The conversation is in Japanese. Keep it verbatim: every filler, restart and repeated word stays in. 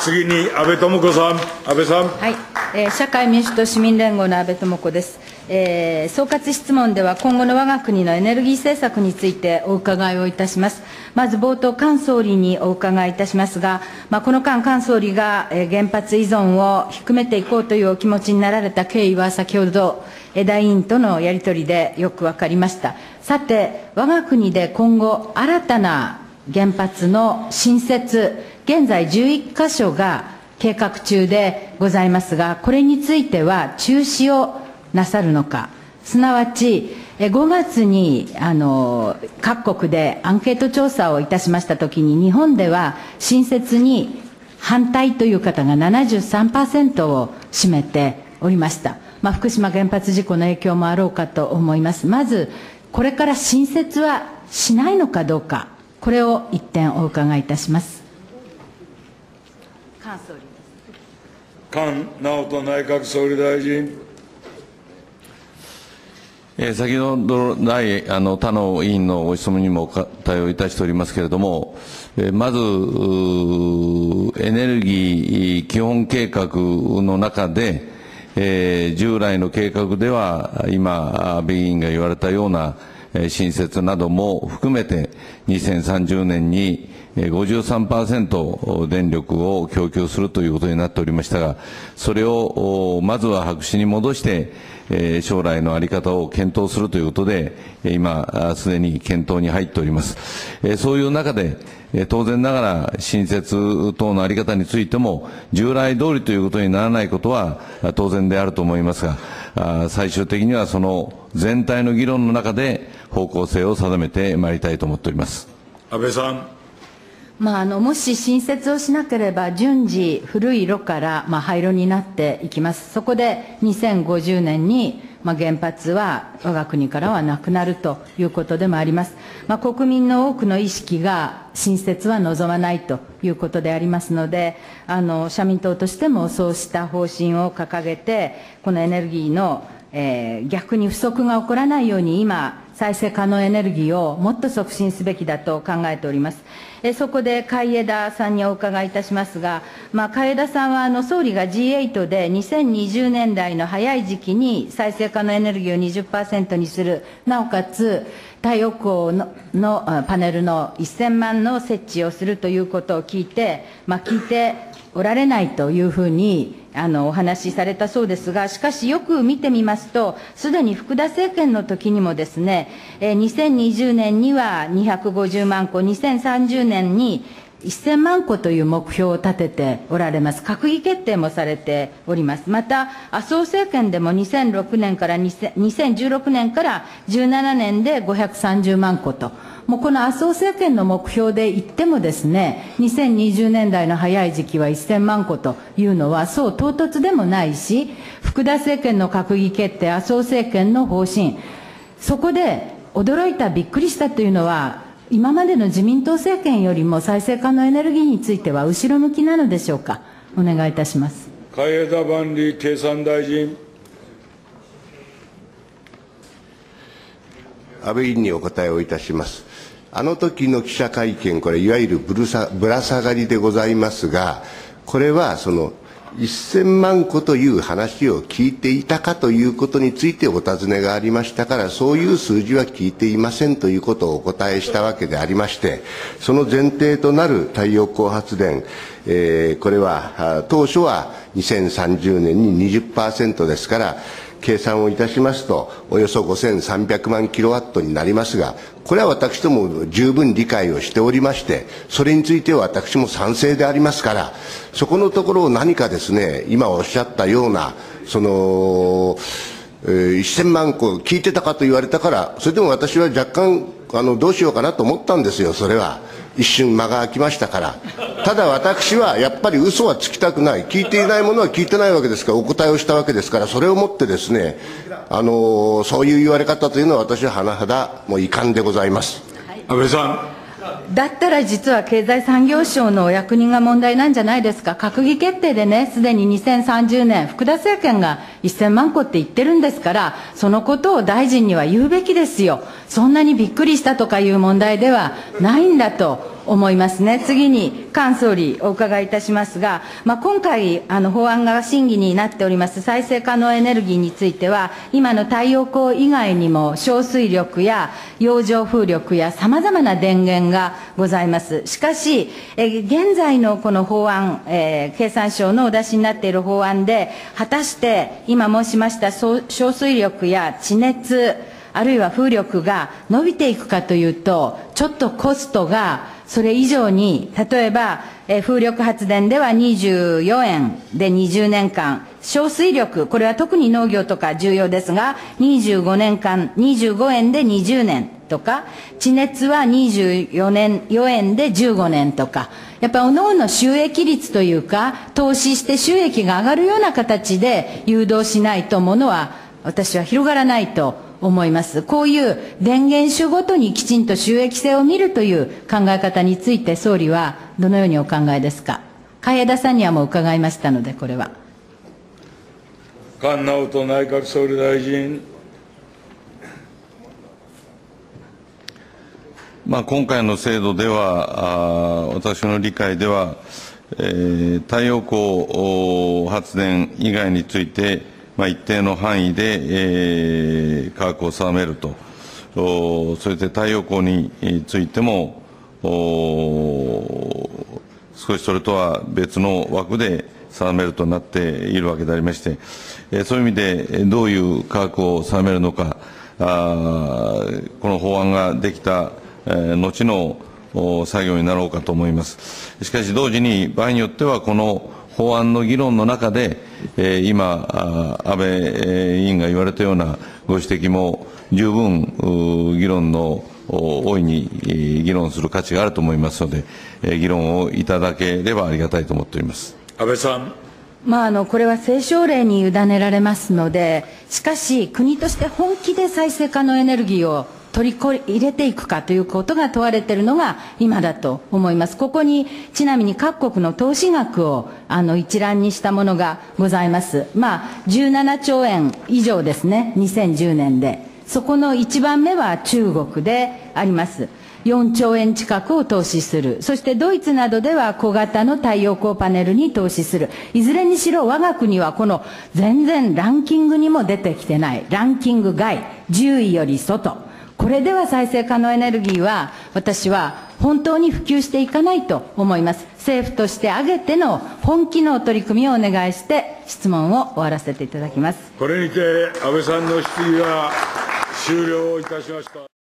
次に安倍智子さん。安倍さん。 はい、えー、社会民主党市民連合の安倍智子です。えー、総括質問では、今後の我が国のエネルギー政策についてお伺いをいたします。まず冒頭、菅総理にお伺いいたしますが、まあ、この間、菅総理が原発依存を低めていこうというお気持ちになられた経緯は、先ほど、枝委員とのやり取りでよく分かりました。さて、我が国で今後、新たな原発の新設、現在じゅういっかしょが計画中でございますが、これについては中止をなさるのか、すなわちごがつにあの各国でアンケート調査をいたしましたときに、日本では新設に反対という方が ななじゅうさんパーセント を占めておりました。まあ、福島原発事故の影響もあろうかと思います。まず、これから新設はしないのかどうか、これを一点お伺いいたします。菅総理です。 菅直人内閣総理大臣。 えー、先ほど来あの他の委員のご質問にも対応いたしておりますけれども、えー、まずエネルギー基本計画の中で、えー、従来の計画では今安倍議員が言われたような新設なども含めてにせんさんじゅうねんに ごじゅうさんパーセント 電力を供給するということになっておりましたが、それをまずは白紙に戻して将来の在り方を検討するということで、今すでに検討に入っております。そういう中で当然ながら新設等の在り方についても従来通りということにならないことは当然であると思いますが、最終的にはその全体の議論の中で方向性を定めてまいりたいと思っております。 安倍さん。 まあ、あのもし新設をしなければ順次古い炉から、まあ、廃炉になっていきます。そこでにせんごじゅうねんに、まあ、原発は我が国からはなくなるということでもあります。まあ、国民の多くの意識が新設は望まないということでありますので、あの社民党としてもそうした方針を掲げて、このエネルギーの、えー、逆に不足が起こらないように今再生可能エネルギーをもっと促進すべきだと考えております。えそこで海江田さんにお伺いいたしますが、まあ、海江田さんはあの総理が ジーエイト でにせんにじゅうねんだいの早い時期に再生可能エネルギーを にじゅっパーセント にする、なおかつ太陽光 の, のパネルのせんまんの設置をするということを聞いて、まあ、聞いておられないというふうにあのお話しされたそうですが、しかしよく見てみますと、すでに福田政権の時にもですね、にせんにじゅうねんにはにひゃくごじゅうまんこ、にせんさんじゅうねんにせんまんこという目標を立てておられます。閣議決定もされております。また、麻生政権でもにせんろくねんからにせんじゅうろくねんからじゅうななねんでごひゃくさんじゅうまんこと、もうこの麻生政権の目標で言ってもですね、にせんにじゅうねんだいの早い時期はせんまんこというのはそう唐突でもないし、福田政権の閣議決定、麻生政権の方針、そこで驚いた、びっくりしたというのは、今までの自民党政権よりも再生可能エネルギーについては後ろ向きなのでしょうか。お願いいたします。 海江田万里経産大臣。 安倍委員にお答えをいたします。あの時の記者会見、これいわゆるぶるさぶら下がりでございますが、これはそのせんまんこという話を聞いていたかということについてお尋ねがありましたから、そういう数字は聞いていませんということをお答えしたわけでありまして、その前提となる太陽光発電、えー、これは当初はにせんさんじゅうねんに にじゅっパーセント ですから、計算をいたしますと、およそごせんさんびゃくまんキロワットになりますが、これは私ども十分理解をしておりまして、それについては私も賛成でありますから、そこのところを何かですね、今おっしゃったような、その、えー、せんまんこ聞いてたかと言われたから、それでも私は若干、あの、どうしようかなと思ったんですよ、それは。一瞬間が空きましたから。ただ私はやっぱり嘘はつきたくない。聞いていないものは聞いてないわけですから、お答えをしたわけですから、それをもってですね、あの、そういう言われ方というのは私は甚だもう遺憾でございます。 安倍さん。 だったら実は経済産業省のお役人が問題なんじゃないですか。閣議決定でね、すでににせんさんじゅうねん、福田政権がせんまんこって言ってるんですから、そのことを大臣には言うべきですよ。そんなにびっくりしたとかいう問題ではないんだと思いますね。次に、菅総理、お伺いいたしますが、まあ、今回、あの、法案が審議になっております再生可能エネルギーについては、今の太陽光以外にも、小水力や洋上風力や様々な電源がございます。しかし、え現在のこの法案、えー、経産省のお出しになっている法案で、果たして今申しました小水力や地熱、あるいは風力が伸びていくかというと、ちょっとコストがそれ以上に、例えば、えー、風力発電ではにじゅうよえんでにじゅうねんかん、小水力、これは特に農業とか重要ですが、にじゅうごねんかん、にじゅうごえんでにじゅうねんとか、地熱はにじゅうよねん、よえんでじゅうごねんとか、やっぱり各々収益率というか、投資して収益が上がるような形で誘導しないと、ものは私は広がらないと思います。こういう電源種ごとにきちんと収益性を見るという考え方について、総理はどのようにお考えですか。海江田さんにはもう伺いましたので、これは。 菅直人内閣総理大臣。 まあ、今回の制度では、あ私の理解では、えー、太陽光発電以外について、まあ、一定の範囲で、えー、価格を定めると、そして太陽光についても、少しそれとは別の枠で定めるとなっているわけでありまして、えー、そういう意味でどういう価格を定めるのか、あこの法案ができた、えー、後の作業になろうかと思います。しかし同時に場合によってはこの法案の議論の中で、えー、今、安倍委員が言われたようなご指摘も十分議論の大いに議論する価値があると思いますので、えー、議論をいただければありがたいと思っております。 安倍さん。 まあ、あのこれは政省令に委ねられますので、しかし、国として本気で再生可能エネルギーを取り入れていくかということが問われているのが今だと思います。ここにちなみに各国の投資額をあの一覧にしたものがございます。まあ、じゅうななちょうえん以上ですね、にせんじゅうねんで。そこのいちばんめは中国であります。よんちょうえん近くを投資する。そしてドイツなどでは小型の太陽光パネルに投資する。いずれにしろ我が国はこの全然ランキングにも出てきてない。ランキング外。じゅういより外。これでは再生可能エネルギーは私は本当に普及していかないと思います。政府として挙げての本気の取り組みをお願いして質問を終わらせていただきます。 これにて安倍さんの質疑は終了いたしました。